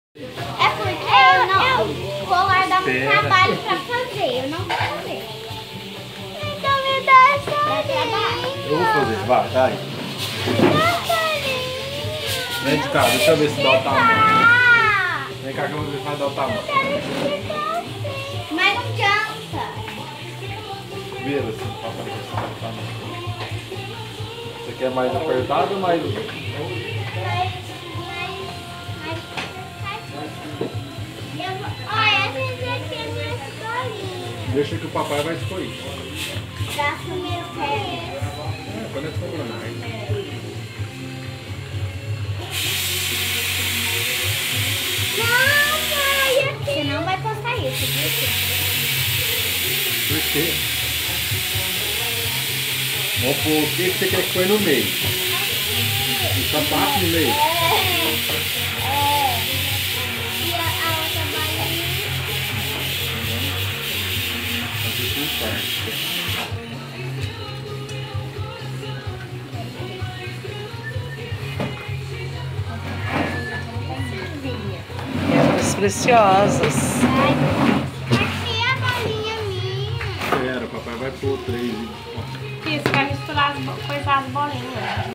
É porque eu vou guardar um trabalho pra fazer. Eu não vou fazer. Então me dá essa trabalho. Eu vou fazer, vai. Vem de cá, deixa eu ver se dá o tamanho. Vem cá que eu vou ver se vai dar o tamanho. Mas não cansa. Vira assim, pra aparecer o tamanho. Você quer mais apertado ou mais... Olha, essa aqui é minha escolinha. Deixa que o papai vai escolher. Da primeira pé. Quando é sobrando. Não, pai, aqui. Você não vai postar isso, viu? Por quê? Vamos pôr o que você quer que põe no meio? O sapato no meio? E a outra balinha? Fazer por parte. Pedras preciosas. Aqui é a balinha minha. Espera, o papai vai pôr 3. Isso, vai misturar as bolinhas.